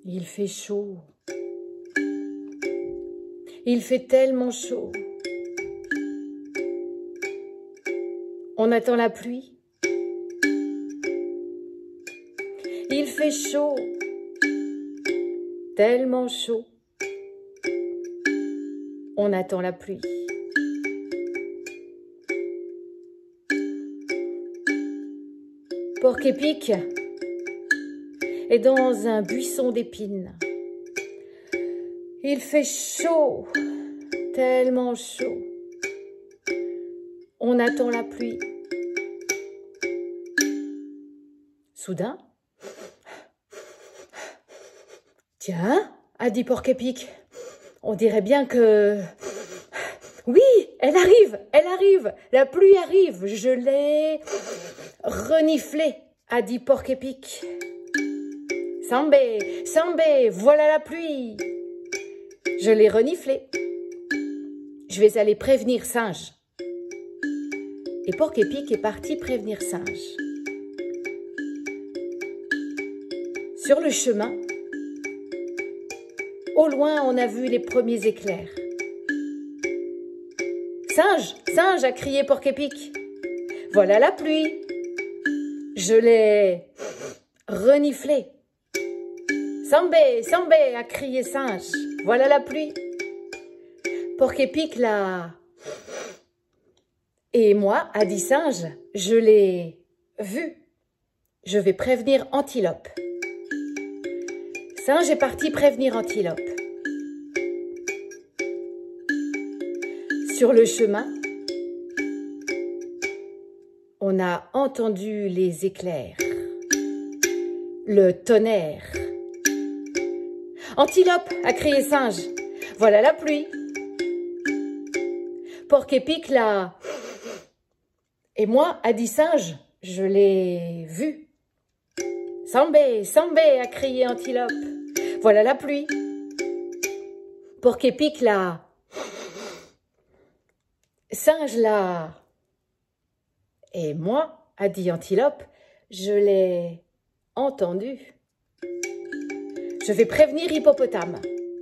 Il fait chaud. Il fait tellement chaud. On attend la pluie. Il fait chaud. Tellement chaud. On attend la pluie. Porc-Épic est dans un buisson d'épines. Il fait chaud, tellement chaud. On attend la pluie. Soudain, tiens, a dit Porc-Épic, on dirait bien que... Oui, elle arrive, la pluie arrive, je l'ai reniflée, a dit Porc-Épic. Sambé, Sambé, voilà la pluie. Je l'ai reniflée. Je vais aller prévenir Singe. Et Porc-Épic est parti prévenir Singe. Sur le chemin, au loin, on a vu les premiers éclairs. Singe, Singe, a crié Porc-Épic. Voilà la pluie. Je l'ai reniflée. Sambé, Sambé, a crié Singe. Voilà la pluie. Porc-Épic l'a... Et moi, a dit Singe, je l'ai vu. Je vais prévenir Antilope. Singe est parti prévenir Antilope. Sur le chemin, on a entendu les éclairs, le tonnerre. Antilope, a crié Singe, voilà la pluie. Porc-Épic l'a... Et moi, a dit Singe, je l'ai vu. Sambé, Sambé, a crié Antilope, voilà la pluie. Porc-Épic l'a... Singe l'a... Et moi, a dit Antilope, je l'ai entendu. Je vais prévenir Hippopotame.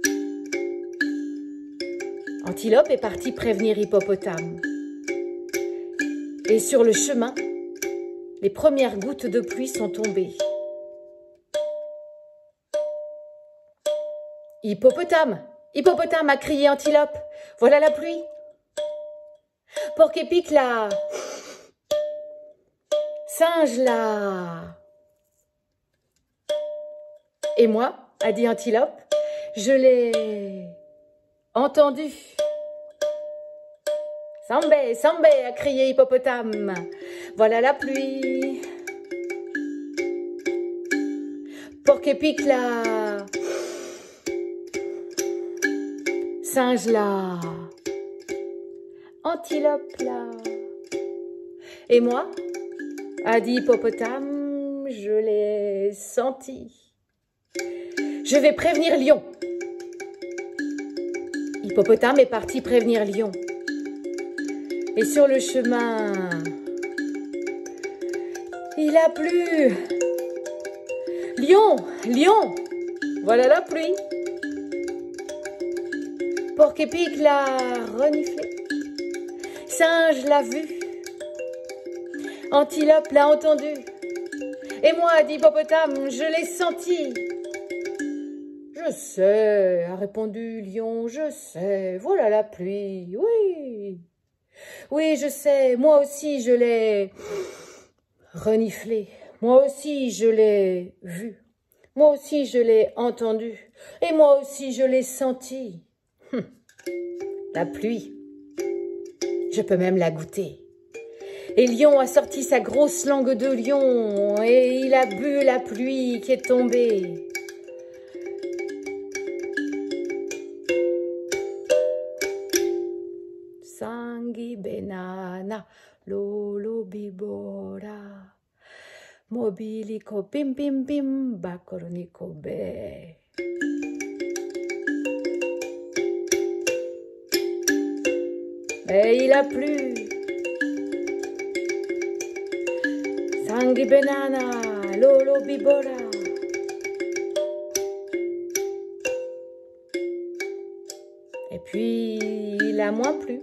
Antilope est parti prévenir Hippopotame. Et sur le chemin, les premières gouttes de pluie sont tombées. Hippopotame, Hippopotame, a crié Antilope, voilà la pluie. Porc-Épic l'a... Singe l'a... Et moi, a dit Antilope, je l'ai entendu. Sambé, Sambé, a crié Hippopotame, voilà la pluie. Porc-Épic l'a... Singe l'a... Antilope là. Et moi, a dit Hippopotame, je l'ai senti. Je vais prévenir Lion. Hippopotame est parti prévenir Lion. Et sur le chemin, il a plu. Lion, Lion, voilà la pluie. Porc-Épic l'a reniflé. Singe l'a vu. Antilope l'a entendu. Et moi, a dit Hippopotame, je l'ai senti. Je sais, a répondu Lion, je sais, voilà la pluie, oui. Oui, je sais, moi aussi je l'ai reniflé. Moi aussi je l'ai vu. Moi aussi je l'ai entendu. Et moi aussi je l'ai senti. La pluie. Je peux même la goûter. Et Lion a sorti sa grosse langue de lion et il a bu la pluie qui est tombée. Sangi benana, lolo bibora, mobiliko bim bim bim, bakoroniko be. Et il a plu. Sangi benana, lolo bibora. puis il a moins plu.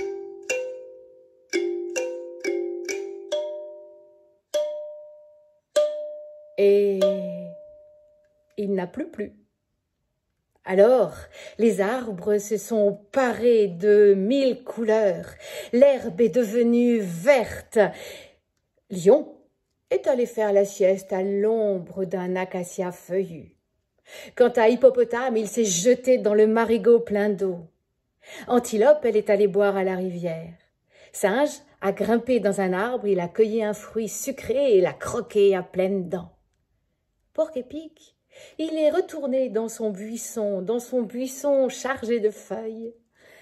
Et il n'a plus plu. Alors, les arbres se sont parés de 1000 couleurs. L'herbe est devenue verte. Lion est allé faire la sieste à l'ombre d'un acacia feuillu. Quant à Hippopotame, il s'est jeté dans le marigot plein d'eau. Antilope, elle est allée boire à la rivière. Singe a grimpé dans un arbre, il a cueilli un fruit sucré et l'a croqué à pleines dents. Porc-Épic, il est retourné dans son buisson chargé de feuilles.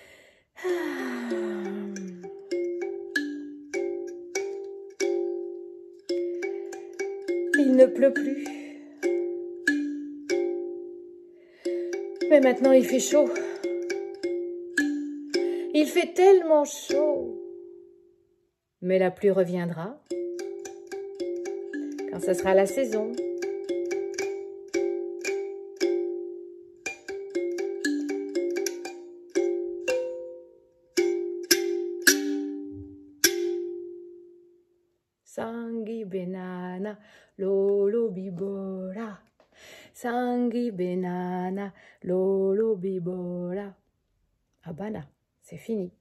Il ne pleut plus. Mais maintenant il fait chaud. Il fait tellement chaud. Mais la pluie reviendra quand ce sera la saison. Sangi benana, lolo bibola. Sangi benana, lolo bibola. Ah ben là, c'est fini.